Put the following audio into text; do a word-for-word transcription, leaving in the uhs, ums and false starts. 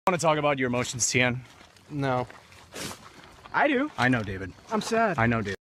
Want to talk about your emotions, Tian? No. I do. I know, David. I'm sad. I know, David.